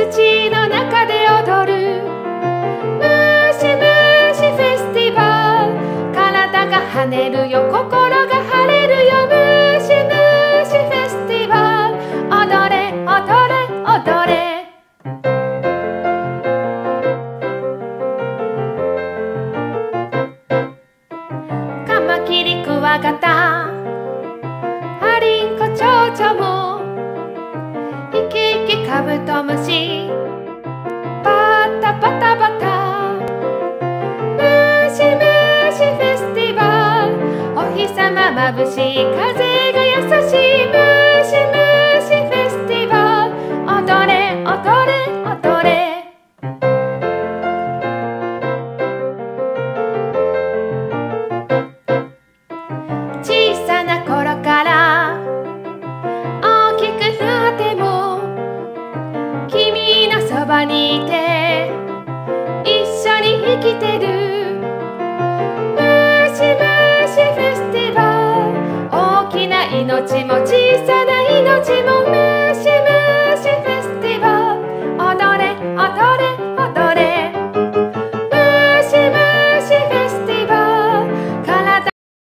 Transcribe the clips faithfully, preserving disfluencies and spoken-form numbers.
口の中で踊るムシムシフェスティバル。体が跳ねるよ、心が晴れるよ、ムシムシフェスティバル。踊れ踊れ踊れ。カマキリクワガタアリンコチョウチョもイキイキカブトムシバタバタバタ。ムシムシフェスティバル。お日様まぶしい、風が優しい、ムシムシフェスティバル。踊れ踊れ踊れ。小さな頃から大きくなっても君のそばにいて一緒に生きてる。ムシムシフェスティバル。大きな命も小さな命もムシムシフェスティバル。踊れ踊れ踊れ。ムシムシフェスティバル。体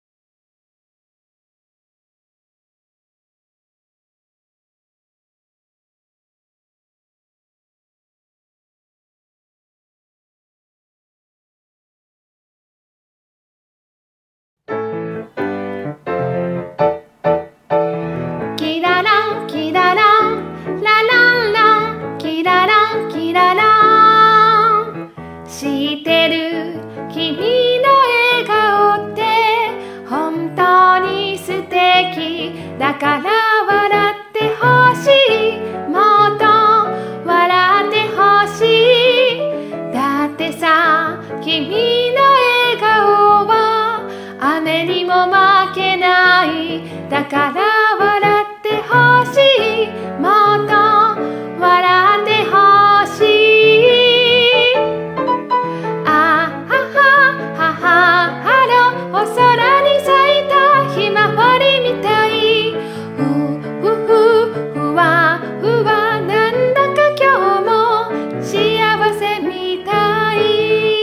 キラランキラランラランランキラランキララン。知ってる君の笑顔って本当に素敵だから笑ってほしい、もっと笑ってほしい。だってさ君の笑顔は雨にも負けない。だから笑ってほしい、もっと笑ってほしい。あはははははろ、お空に咲いたひまわりみたい。ふふふふわふわ、なんだか今日も幸せみたい。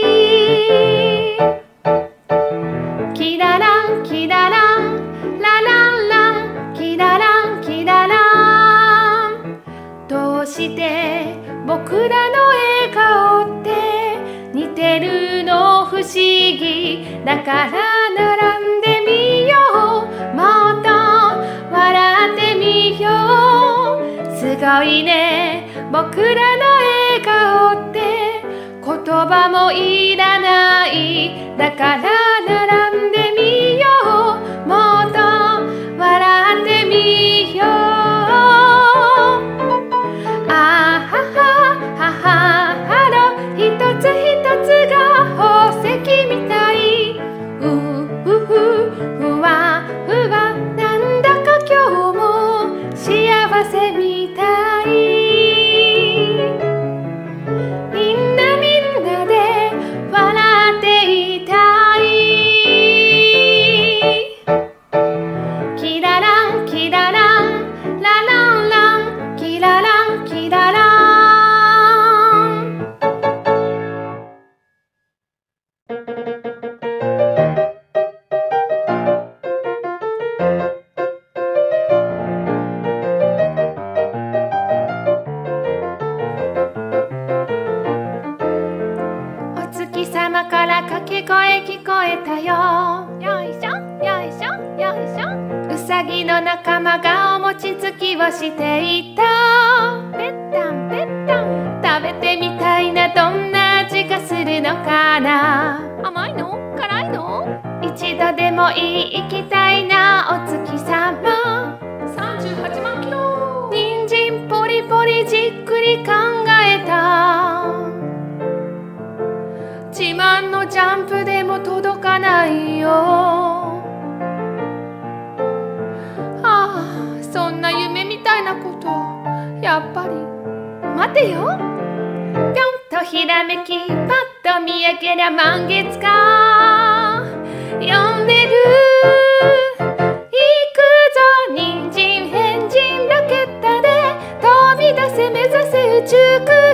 キラランキラランラランランキラランキララン。どうして僕らの笑顔って似てるの不思議だから並んでみよう、もっと笑ってみよう。すごいね僕らの笑顔って言葉もいらない。だから並んでみよう、もっと笑ってみよう。あはははははろ、一つ一つが宝石みたい。ふふふふわふわ、なんだか今日も幸せみたい。みんなみんなで笑っていたい。キラランキラランラランランキラランキララン。お月様から掛け声聞こえたよ。よいしょよいしょよいしょ。うさぎの仲間がお餅つきをしていた。ぺったんぺったん、食べてみたいな、どんな味がするのかな。甘いの辛いの、一度でもいい行きたいな、お月様。さんじゅうはちまんキロ。人参ポリポリじっくり考えた。自慢のジャンプでも届かないよ。ああ、そんな夢みたいなことやっぱり。待てよ、ぴょんとひらめき、パッと見上げりゃ満月か。呼んでる、行くぞ人参変人ラケットで飛び出せ目指せ宇宙空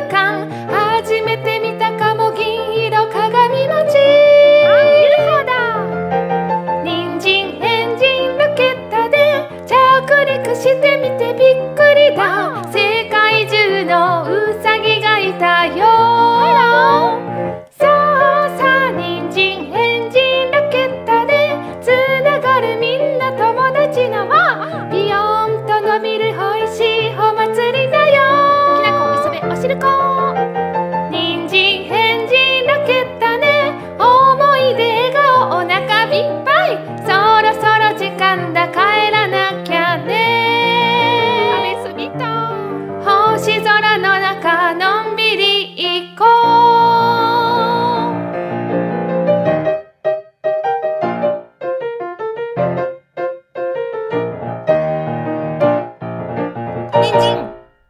いしいお祭りだよ。きなこ、磯辺、おしるこ。人参、変人、ロケットね。思い出がお腹いっぱい。そろそろ時間だ、帰らなきゃね。食べ過ぎた。星空の中、のんびり行こう。人参。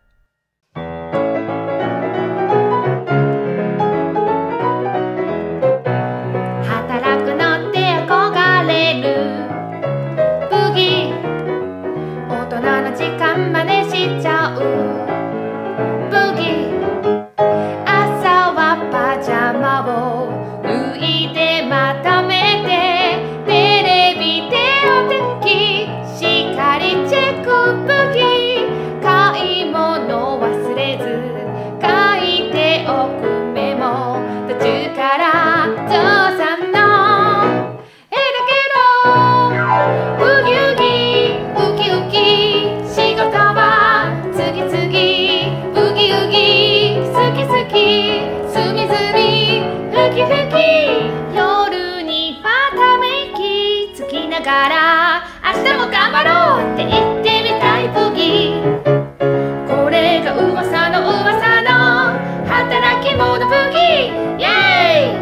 働くのって憧れる。ブギ大人の時間真似しちゃう。ブギ朝はパジャマを脱いでまとめて、テレビでお天気しっかりチェック。ブギ買い物忘れず書いておくメモ。途中からゾウさんの絵だけど、ウキウキウキウキ仕事は次々。ウキウキ好き好きすみすみウキウキ。夜にはため息つきながら明日も頑張ろうって言ってみたい。ブギこれが噂の噂の働き者ブギ。イエーイ。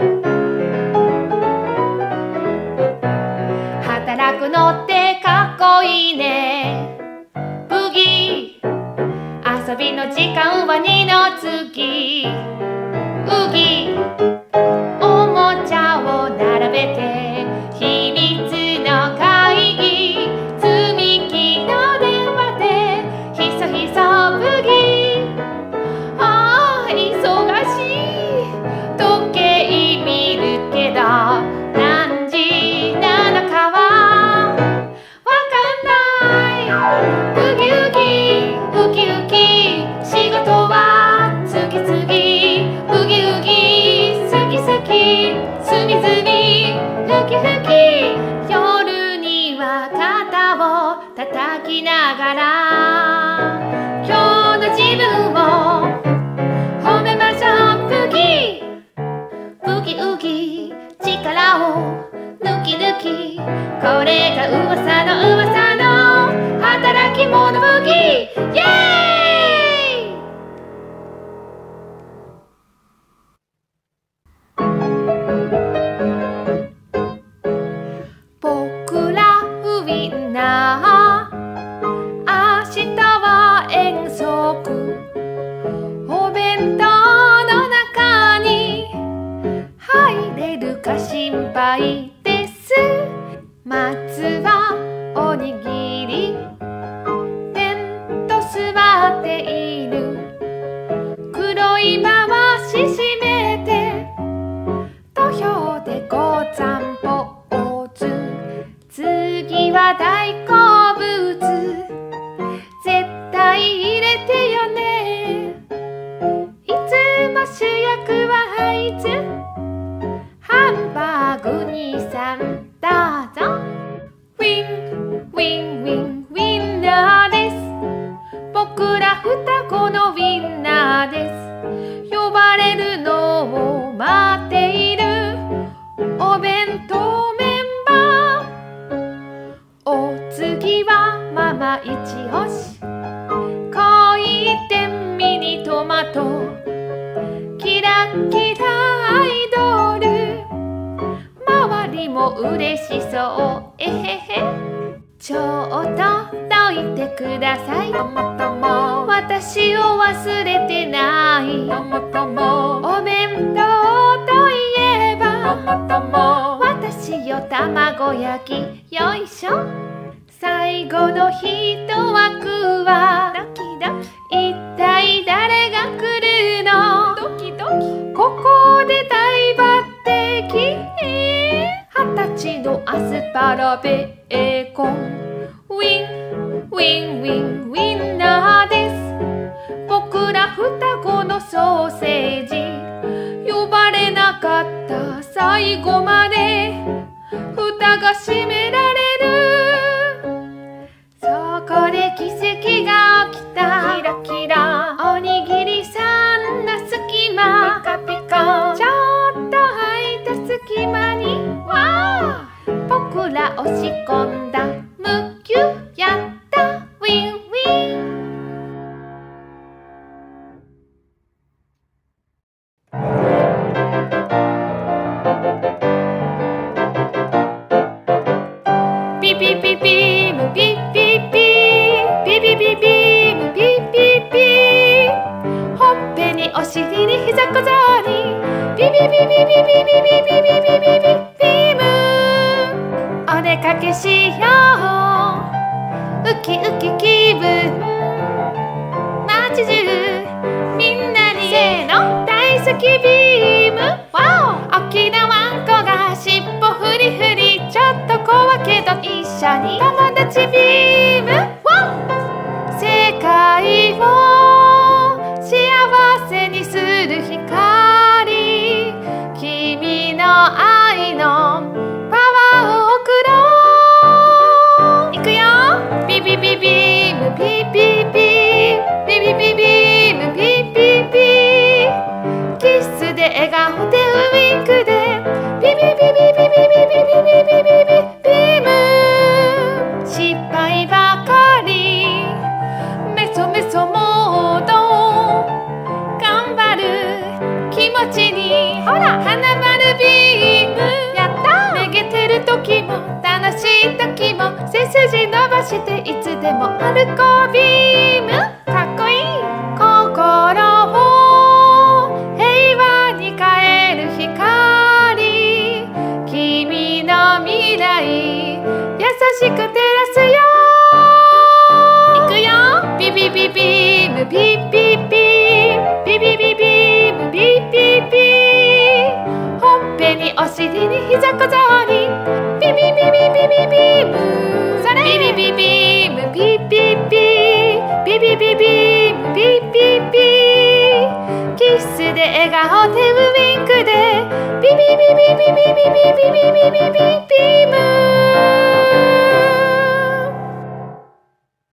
働くのってかっこいいね。ブギ遊びの時間は二の次。ウギおもちゃを並べて秘密の会議。積み木の電話でひそひそ。ブギああ忙しい。時計見るけど何時なのかはわかんない。ウキウキウキウキ仕事は次々。ウキウキ好き好きすみすみウキウキ。夜には肩を叩きながら今日の自分を褒めましょう。ブギブギウギ力を抜き抜き。これが噂の噂の働き者ブギ。イエーイ。僕らウインナー明日は遠足。お弁当の中に入れるか心配です。まずはおにぎりテント座っている。黒い回し閉めて投票でご散歩図。次は大好物絶対入れてよね。いつも主役はあいつ。ハンバーグにさんどうぞ。ウィンウィンウィンウィンナーです。僕ら双子のウィンナーです。呼ばれるのを待っているお弁当メンバー。お次はママ一押し。回転ミニトマト。キラキラアイドル。周りも嬉しそう。えへへ。ちょっとどいてください。ともとも私を忘れてない。ともともお弁当といえばともとも私よ卵焼き。よいしょ。最後の一枠はドキドキ。一体誰が来るの。ドキドキ。ここで大抜擢。二十歳のアスパラベーコン。ウィンウィンウィンウィンナーです。僕ら双子のソーセージ。呼ばれなかった最後まで蓋が閉められる。そこで奇跡がームお出かけしようウキウキ気分街中みんなにせーの大好きビーム大きなワンコが尻尾フリフリちょっと怖けど一緒に友達ビーム世界を幸せにする光君の愛のパワーを送ろういくよビビビビームビビビビビビビームビビビキスで笑顔でウインクでビビビビビビビビビビビビビビーム失敗ばかりメソメソモード頑張る気持ちにほら花丸ビームやっためげてる時も楽しい時も背筋伸ばしていつでも歩こうビームかっこいい心を平和に変える光君の未来優しく照らすよいくよビビビビームビビビビビビビームビビビほっぺにお尻に膝小僧にビビビビビビビームそれビビビビームビビビビビビビームビビビキスで笑顔でウインクでビビビビビビビビビビビビビ